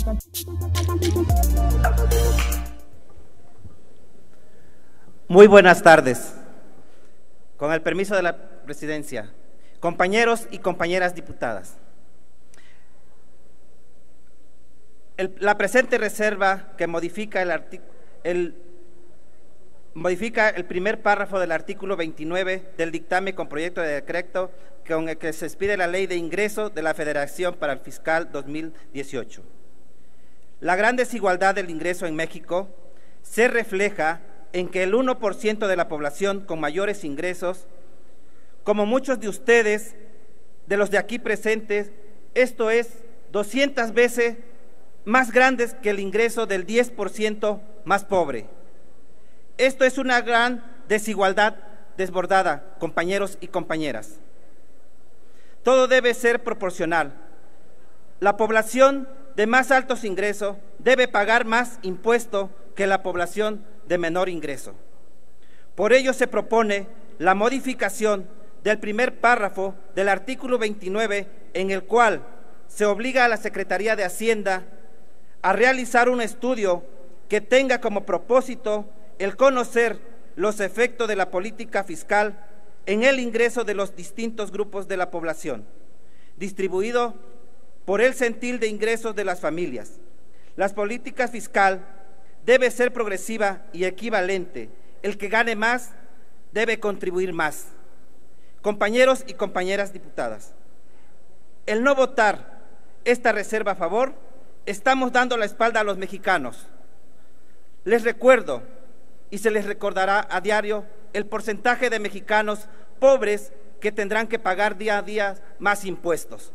Muy buenas tardes. Con el permiso de la presidencia, compañeros y compañeras diputadas. La presente reserva que modifica el primer párrafo del artículo 29 del dictamen con proyecto de decreto con el que se expide la Ley de Ingreso de la Federación para el fiscal 2018. La gran desigualdad del ingreso en México se refleja en que el 1% de la población con mayores ingresos, como muchos de ustedes, de los de aquí presentes, esto es 200 veces más grandes que el ingreso del 10% más pobre. Esto es una gran desigualdad desbordada, compañeros y compañeras. Todo debe ser proporcional. La población de más altos ingresos debe pagar más impuesto que la población de menor ingreso. Por ello se propone la modificación del primer párrafo del artículo 29, en el cual se obliga a la Secretaría de Hacienda a realizar un estudio que tenga como propósito el conocer los efectos de la política fiscal en el ingreso de los distintos grupos de la población, distribuido por el centil de ingresos de las familias. La política fiscal debe ser progresiva y equivalente. El que gane más debe contribuir más. Compañeros y compañeras diputadas, el no votar esta reserva a favor, estamos dando la espalda a los mexicanos. Les recuerdo, y se les recordará a diario, el porcentaje de mexicanos pobres que tendrán que pagar día a día más impuestos.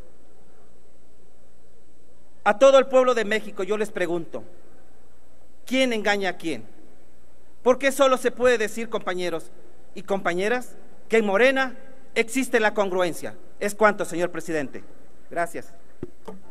A todo el pueblo de México yo les pregunto, ¿quién engaña a quién? ¿Por qué solo se puede decir, compañeros y compañeras, que en Morena existe la congruencia? Es cuanto, señor presidente. Gracias.